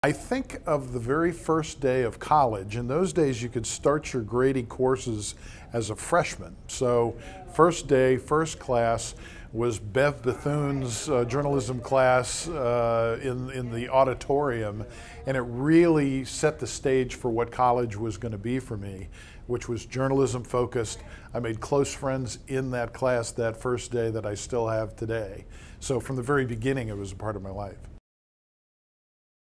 I think of the very first day of college. In those days, you could start your graded courses as a freshman. So first day, first class was Bev Bethune's journalism class in the auditorium, and it really set the stage for what college was going to be for me, which was journalism focused. I made close friends in that class that first day that I still have today. So from the very beginning, it was a part of my life.